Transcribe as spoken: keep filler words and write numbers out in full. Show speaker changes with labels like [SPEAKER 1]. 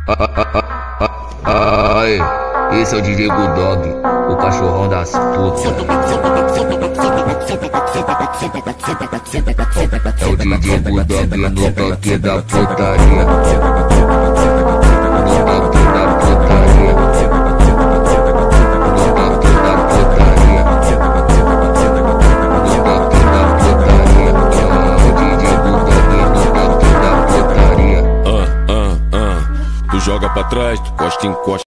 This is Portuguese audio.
[SPEAKER 1] Ai, esse é o D J Bulldog, o cachorrão das putas. É o D J Bulldog no toque da putaria. No toque da putaria. No toque da putaria. No toque da putaria. O D J Bulldog no toque da putaria.
[SPEAKER 2] Ah, ah, ah. Tu joga pra trás, tu costa em costa.